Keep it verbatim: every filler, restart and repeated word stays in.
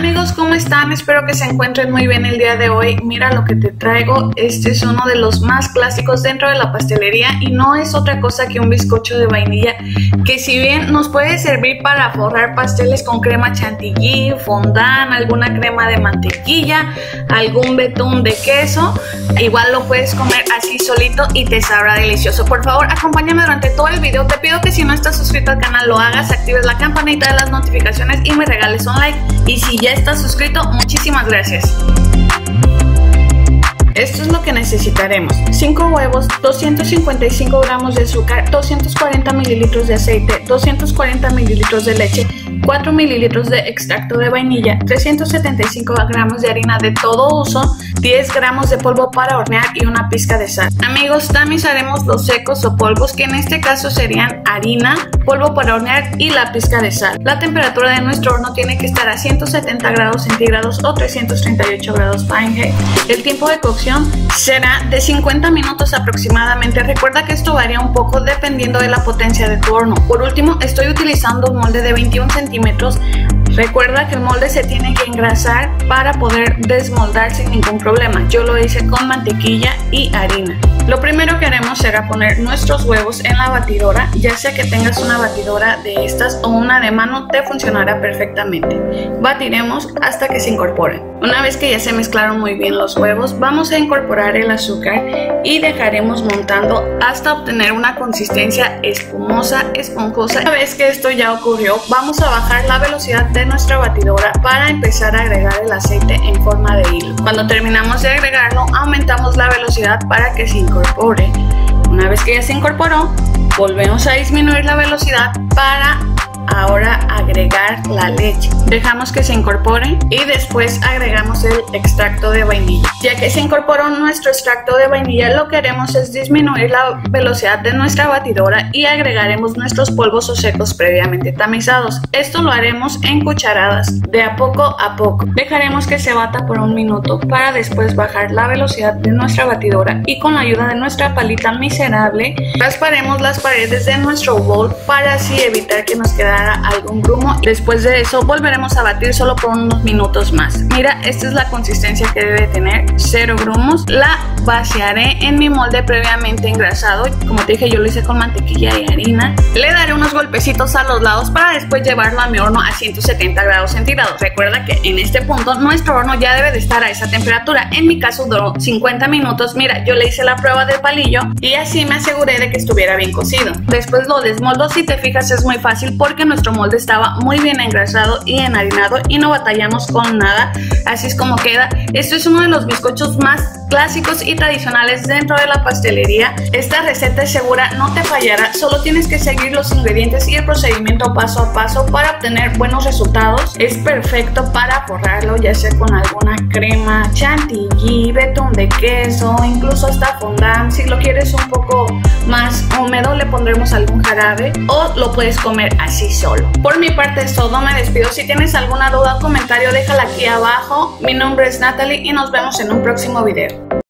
Amigos, ¿cómo están? Espero que se encuentren muy bien el día de hoy. Mira lo que te traigo. Este es uno de los más clásicos dentro de la pastelería y no es otra cosa que un bizcocho de vainilla que, si bien nos puede servir para forrar pasteles con crema chantilly, fondant, alguna crema de mantequilla, algún betún de queso, igual lo puedes comer así solito y te sabrá delicioso. Por favor, acompáñame durante todo el video. Te pido que si no estás suscrito al canal lo hagas, actives la campanita de las notificaciones y me regales un like. Y si ya estás suscrito, muchísimas gracias. Esto es lo que necesitaremos: cinco huevos, doscientos cincuenta y cinco gramos de azúcar, doscientos cuarenta mililitros de aceite, doscientos cuarenta mililitros de leche, cuatro mililitros de extracto de vainilla, trescientos setenta y cinco gramos de harina de todo uso, diez gramos de polvo para hornear y una pizca de sal. Amigos, tamizaremos los secos o polvos, que en este caso serían harina, polvo para hornear y la pizca de sal. La temperatura de nuestro horno tiene que estar a ciento setenta grados centígrados o trescientos treinta y ocho grados Fahrenheit. El tiempo de cocción será de cincuenta minutos aproximadamente. Recuerda que esto varía un poco dependiendo de la potencia de tu horno. Por último, estoy utilizando un molde de veintiún centímetros. Recuerda que el molde se tiene que engrasar para poder desmoldar sin ningún problema. Yo lo hice con mantequilla y harina. Lo primero que haremos será poner nuestros huevos en la batidora, ya sea que tengas una batidora de estas o una de mano, te funcionará perfectamente. Batiremos hasta que se incorporen. Una vez que ya se mezclaron muy bien los huevos, vamos a incorporar el azúcar y dejaremos montando hasta obtener una consistencia espumosa, esponjosa. Una vez que esto ya ocurrió, vamos a bajar la velocidad de nuestra batidora para empezar a agregar el aceite en forma de hilo. Cuando terminamos de agregarlo, aumentamos la velocidad para que se incorpore. Una vez que ya se incorporó, volvemos a disminuir la velocidad para ahora agregar la leche. Dejamos que se incorpore y después agregamos el extracto de vainilla. Ya que se incorporó nuestro extracto de vainilla, lo que haremos es disminuir la velocidad de nuestra batidora y agregaremos nuestros polvos o secos previamente tamizados. Esto lo haremos en cucharadas, de a poco a poco. Dejaremos que se bata por un minuto para después bajar la velocidad de nuestra batidora y con la ayuda de nuestra palita miserable rasparemos las paredes de nuestro bowl para así evitar que nos quede algún grumo. Después de eso volveremos a batir solo por unos minutos más. Mira, esta es la consistencia que debe tener, cero grumos. La vaciaré en mi molde previamente engrasado. Como te dije, yo lo hice con mantequilla y harina. Le daré unos golpecitos a los lados para después llevarlo a mi horno a ciento setenta grados centígrados. Recuerda que en este punto nuestro horno ya debe de estar a esa temperatura. En mi caso duró cincuenta minutos. Mira, yo le hice la prueba del palillo y así me aseguré de que estuviera bien cocido. Después lo desmoldo. Si te fijas, es muy fácil porque nuestro molde estaba muy bien engrasado y enharinado y no batallamos con nada. Así es como queda. Esto es uno de los bizcochos más clásicos y tradicionales dentro de la pastelería. Esta receta es segura, no te fallará. Solo tienes que seguir los ingredientes y el procedimiento paso a paso para obtener buenos resultados. Es perfecto para forrarlo, ya sea con alguna crema chantilly, betún de queso, incluso hasta fondant. Si lo quieres un poco más húmedo, le pondremos algún jarabe o lo puedes comer así solo. Por mi parte es todo, me despido. Si tienes alguna duda o comentario, déjala aquí abajo. Mi nombre es Natalie y nos vemos en un próximo video.